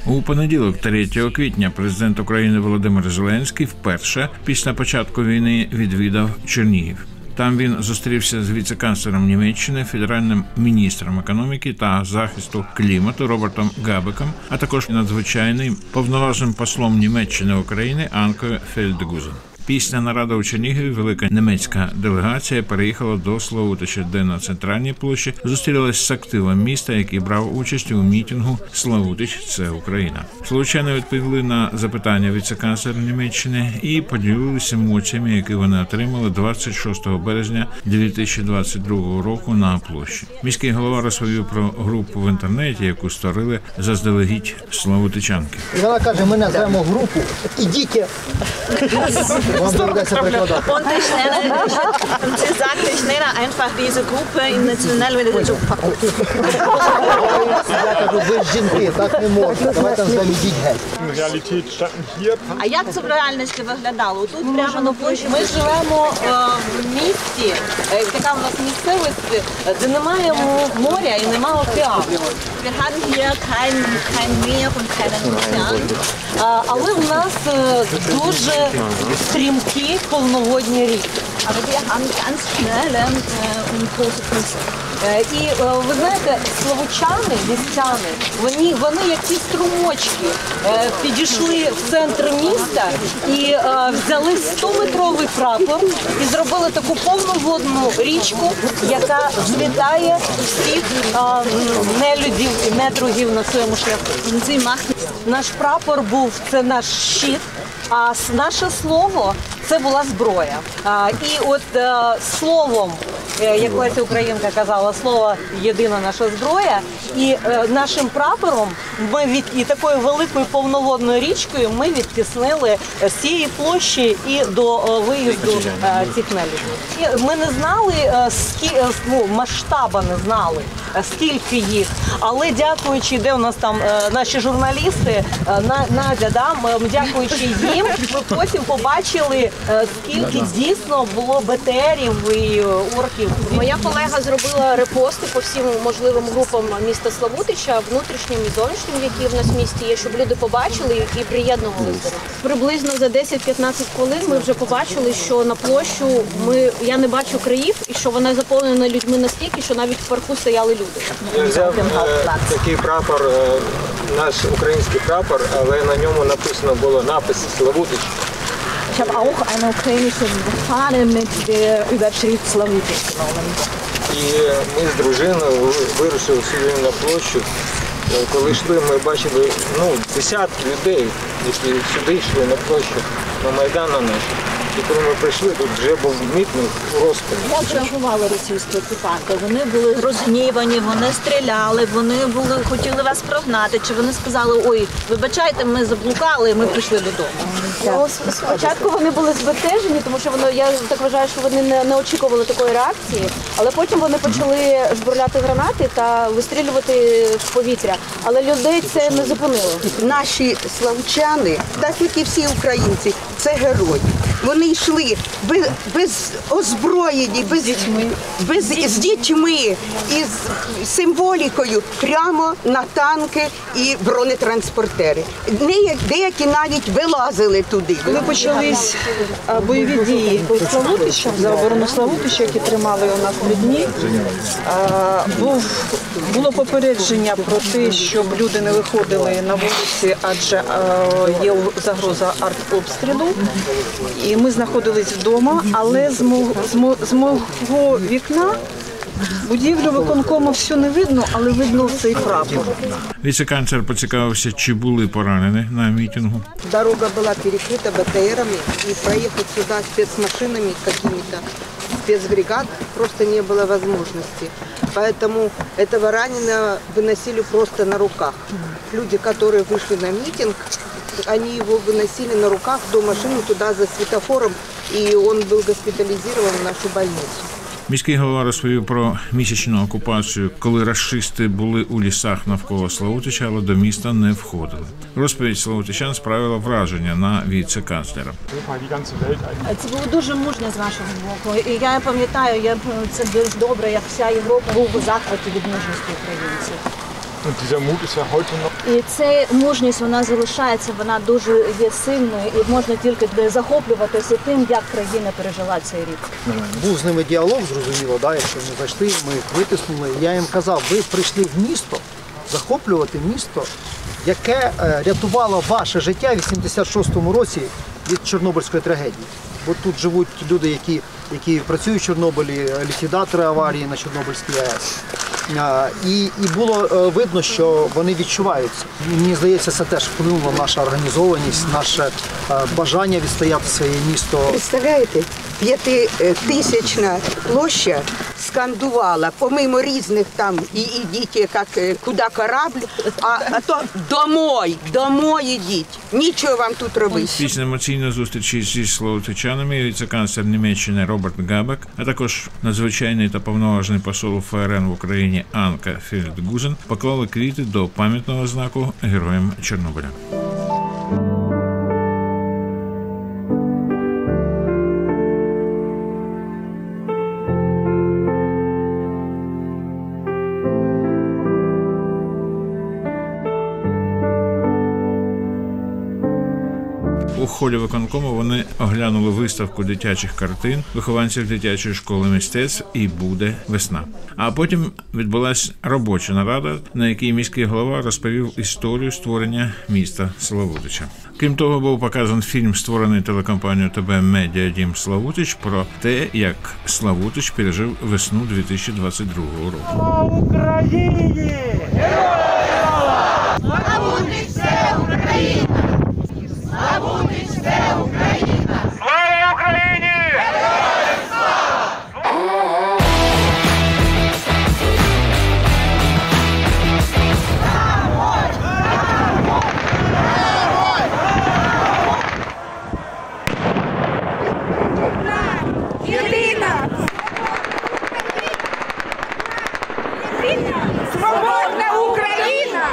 У понеділок, 3 квітня, президент України Володимир Зеленський вперше після початку війни відвідав Чернігів. Там він зустрівся з віце-канцлером Німеччини, федеральним міністром економіки та захисту клімату Робертом Габеком, а також надзвичайним повноважним послом Німеччини України Анкою Фельдгузен. Після наради у Чернігові велика німецька делегація переїхала до Славутича, де на центральній площі зустрілась з активом міста, який брав участь у мітингу «Славутич – це Україна». Словучани відповіли на запитання віце-канцлера Німеччини і поділилися емоціями, які вони отримали 26 березня 2022 року на площі. Міський голова розповів про групу в інтернеті, яку створили заздалегідь славутичанки. Вона каже, ми назвемо групу «Ідіть». Und sie sagte schneller einfach diese Gruppe in nationale Ви ж жінки, так не можна. Давайте назвемо «Ідіть геть». А як це в реальності виглядало? Тут прямо на площі ми живемо в місті, така у нас місцевість, де немає моря і немає океану. Wir haben hier kein Meer und keinen Ozean. Але в нас дуже стрімкі повноводні ріки. Aber wir haben ganz schnelle und große Flüsse. І ви знаєте, славучани, містяни, вони як ті струмочки підійшли в центр міста і взяли 100-метровий прапор і зробили таку повноводну річку, яка злітає всіх нелюдів і недругів на своєму шляху. Наш прапор був, це наш щит, а наше слово – це була зброя. І от словом, як Леся Українка казала, слово єдина наша зброя, і нашим прапором і такою великою повноводною річкою ми відтіснили з цієї площі і до виїзду цих нелюдів. Ми не знали, масштаба не знали, скільки їх, але дякуючи, де у нас там наші журналісти, Надя, дякуючи їм, ми потім побачили, скільки дійсно було БТРів і орків. Моя колега зробила репости по всім можливим групам міста Славутича, внутрішнім і зовнішнім, які в нас в місті є, щоб люди побачили і приєднувалися. Приблизно за 10-15 хвилин ми вже побачили, що на площу я не бачу країв і що вона заповнена людьми настільки, що навіть в парку стояли люди. Я взяв такий прапор, наш український прапор, але на ньому написано було напис «Славутич». Ich habe auch eine ukrainische Fahne mit der Überschrift Славутич genommen. І ми з дружиною вирушили сюди на площу. Коли йшли, ми бачили десятки людей, які сюди йшли на площу, на Майдан на наш. І коли ми прийшли, тут вже був мітинг у розпалі. Як реагували російські окупанти? Вони були розгнівані, вони стріляли, вони хотіли вас прогнати. Чи вони сказали, ой, вибачайте, ми заблукали, і ми прийшли додому? Спочатку вони були збентежені, тому що я так вважаю, що вони не очікували такої реакції, але потім вони почали жбурляти гранати та вистрілювати в повітря. Але людей це не зупинило. Наші славчани, так як і всі українці, це герої. Вони йшли без озброєні, з дітьми і з символікою прямо на танки і бронетранспортери. Деякі навіть вилазили туди. Коли почались бойові дії Славутича, за оборону Славутича, які тримали у нас людьми, було попередження про те, щоб люди не виходили на вулиці, адже є загроза артобстрілу. І ми знаходились вдома, але з мого вікна будівлю виконкому все не видно, але видно цей прапор. Віце-канцлер поцікавився, чи були поранені на мітингу. Дорога була перекрита БТРами, і проїхати сюди спецмашинами какими-то, спецбригад просто не было возможности. Поэтому этого раненого выносили просто на руках. Люди, которые вышли на митинг, они его выносили на руках до машины туда за светофором, и он был госпитализирован в нашу больницу. Міський голова розповів про місячну окупацію, коли рашисти були у лісах навколо Славутича, але до міста не входили. Розповідь славутичан справила враження на віце-канцлера. Це було дуже мужньо з вашого боку. І я пам'ятаю, це дуже добре, як вся Європа був у захваті від мужності українців. І ця мужність, вона залишається, вона дуже є сильною, і можна тільки захоплюватися тим, як країна пережила цей рік. Був з ними діалог, зрозуміло, да, якщо ми зайшли, ми їх витиснули. Я їм казав, ви прийшли в місто, захоплювати місто, яке рятувало ваше життя в 86-му році від Чорнобильської трагедії. Бо тут живуть люди, які працюють в Чорнобилі, ліквідатори аварії на Чорнобильській АЕС. І було видно, що вони відчуваються. Мені здається, це теж вплинула наша організованість, наше бажання відстояти своє місто. Представляєте, 5000-на площа скандувала, помимо різних там «ідіть, як куди корабль», а то «домой ідіть, нічого вам тут робити». Після емоційної зустрічі зі словотичанами віце-канцлер Німеччини Роберт Габек, а також надзвичайний та повноважний посол ФРН в Україні Анка Фельдгузен поклали квіти до пам'ятного знаку героям Чорнобиля. У холі виконкому вони оглянули виставку дитячих картин вихованців дитячої школи мистецтв «І буде весна». А потім відбулася робоча нарада, на якій міський голова розповів історію створення міста Славутича. Крім того, був показаний фільм, створений телекомпанією ТБ «Медіа Дім Славутич», про те, як Славутич пережив весну 2022 року. Слава Україні! Славутич – це Україна! Славутич – це Україна! Слава Україні! Героям слава! Єдина! Свободна Україна!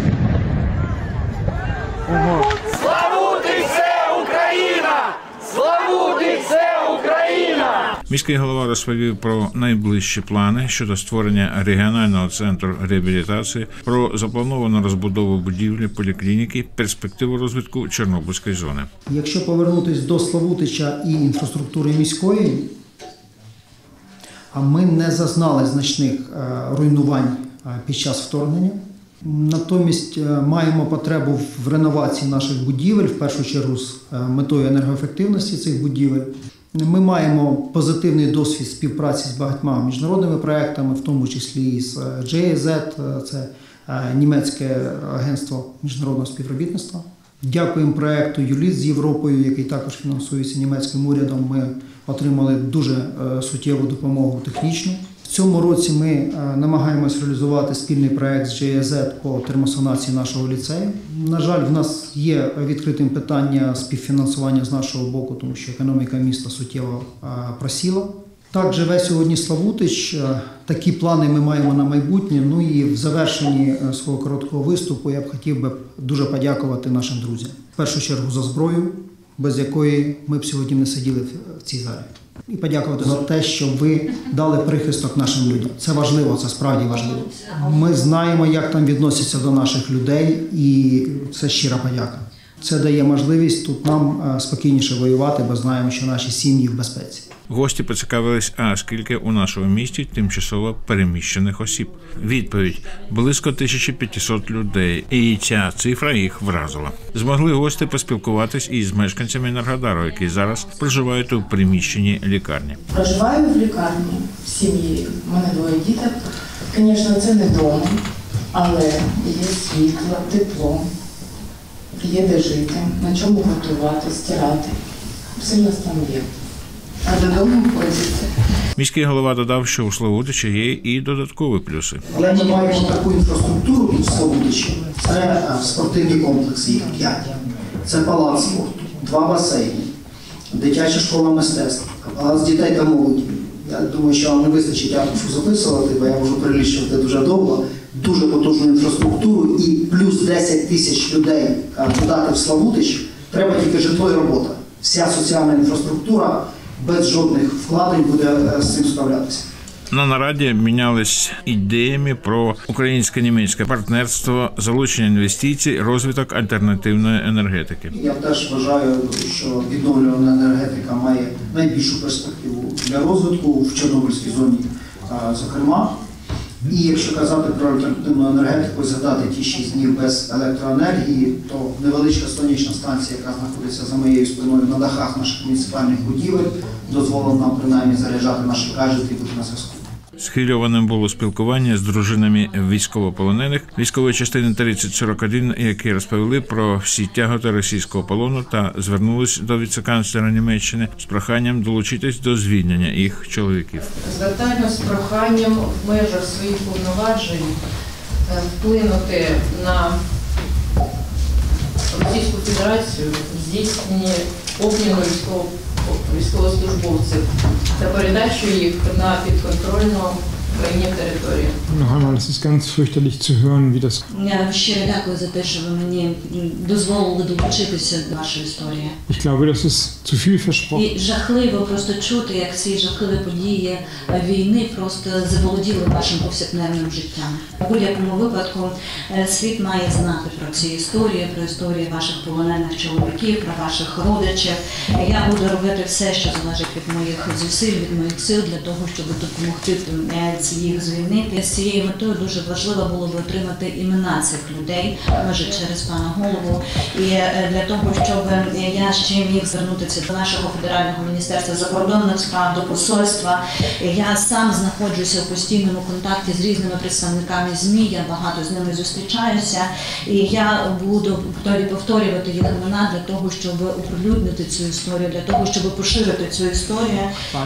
Славутич – це Україна! Славутич – це Україна! Міський голова розповів про найближчі плани щодо створення регіонального центру реабілітації, про заплановану розбудову будівлі поліклініки, перспективу розвитку Чорнобильської зони. Якщо повернутися до Славутича і інфраструктури міської, ми не зазнали значних руйнувань під час вторгнення. Натомість маємо потребу в реновації наших будівель, в першу чергу з метою енергоефективності цих будівель. Ми маємо позитивний досвід співпраці з багатьма міжнародними проектами, в тому числі і з GIZ, це німецьке агентство міжнародного співробітництва. Дякуємо проекту «Юліт» з Європою, який також фінансується німецьким урядом. Ми отримали дуже суттєву допомогу технічну. В цьому році ми намагаємось реалізувати спільний проект з GIZ по термосанації нашого ліцею. На жаль, в нас є відкритим питання співфінансування з нашого боку, тому що економіка міста суттєво просіла. Так живе сьогодні Славутич. Такі плани ми маємо на майбутнє. Ну і в завершенні свого короткого виступу я б хотів би дуже подякувати нашим друзям. В першу чергу за зброю, без якої ми б сьогодні не сиділи в цій залі. І подякувати за те, що ви дали прихисток нашим людям. Це важливо, це справді важливо. Ми знаємо, як там відносяться до наших людей, і це щира подяка. Це дає можливість тут нам спокійніше воювати, бо знаємо, що наші сім'ї в безпеці. Гості поцікавились, а скільки у нашому місті тимчасово переміщених осіб. Відповідь – близько 1500 людей, і ця цифра їх вразила. Змогли гості поспілкуватись із мешканцями Енергодару, які зараз проживають у приміщенні лікарні. Проживаю в лікарні, в сім'ї, у мене 2 діток. Звісно, це не вдома, але є світло, тепло, є де жити, на чому готувати, стирати. Все в нас там є. А додому ходити. Міський голова додав, що у Славутичі є і додаткові плюси. Але ми маємо таку інфраструктуру тут в Славутичі. Це спортивні комплекси, їх 5. Це палац спорту, 2 басейни, дитяча школа мистецтв, палац дітей та молоді. Я думаю, що вам не вистачить аркушу записувати, бо я можу перелічувати дуже довго. Дуже потужну інфраструктуру і плюс 10 тисяч людей додати в Славутич. Треба тільки житло і робота. Вся соціальна інфраструктура без жодних вкладень буде з цим справлятися. На нараді мінялись ідеями про українсько-німецьке партнерство, залучення інвестицій, розвиток альтернативної енергетики. Я теж вважаю, що відновлювана енергетика має найбільшу перспективу для розвитку в Чорнобильській зоні, зокрема. І якщо казати про альтернативну енергетику, згадати ті 6 днів без електроенергії, то невеличка сонячна станція, яка знаходиться за моєю спиною на дахах наших муніципальних будівель, дозволила нам принаймні заряджати наші гаджети і бути на зв'язку. Схвильованим було спілкування з дружинами військовополонених військової частини 3041, які розповіли про всі тяготи російського полону та звернулись до віце-канцлера Німеччини з проханням долучитись до звільнення їх чоловіків. Звертаємо з проханням в межах своїх повноважень вплинути на Російську Федерацію в здійсненні обміну військовослужбовців та передачу їх на підконтрольну Україні територію. Es ist ganz fürchterlich zu hören, wie das. Я щиро дякую за те, що ви мені дозволили долучитися до вашої історії. Ich glaube, das ist zu viel versprochen. І жахливо просто чути, як ці жахливі події війни просто заволоділи вашим повсякденним життям. У будь-якому випадку світ має знати про ці історії, про історії ваших полонених чоловіків, про ваших родичів. Я буду робити все, що залежить від моїх зусиль, від моїх сил для того, щоб допомогти їх звільнити. З цією метою дуже важливо було б отримати імена цих людей, може через пана голову, і для того, щоб я ще міг звернутися до нашого федерального міністерства закордонних справ, до посольства. Я сам знаходжуся у постійному контакті з різними представниками ЗМІ, я багато з ними зустрічаюся, і я буду повторювати їх імена для того, щоб оприлюднити цю історію, для того, щоб поширити цю історію.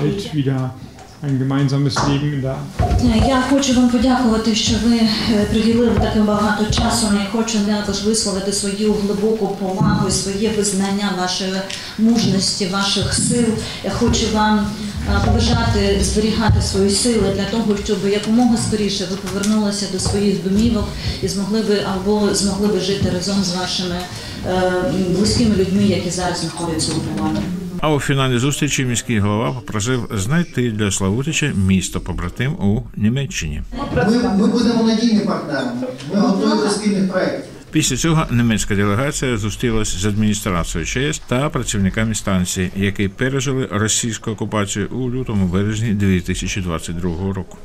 Ein gemeinsames Leben in der. Я хочу вам подякувати, що ви приділили таке багато часу. Я хочу також висловити свою глибоку повагу, своє визнання вашої мужності, ваших сил. Я хочу вам побажати зберігати свої сили для того, щоб якомога скоріше ви повернулися до своїх домівок і змогли би жити разом з вашими близькими людьми, які зараз знаходяться у полоні. А у фіналі зустрічі міський голова попросив знайти для Славутича місто-побратим у Німеччині. Ми будемо надійним партнером, ми готові до спільних проєктів. Після цього німецька делегація зустрілась з адміністрацією ЧАЕС та працівниками станції, які пережили російську окупацію у лютому-березні 2022 року.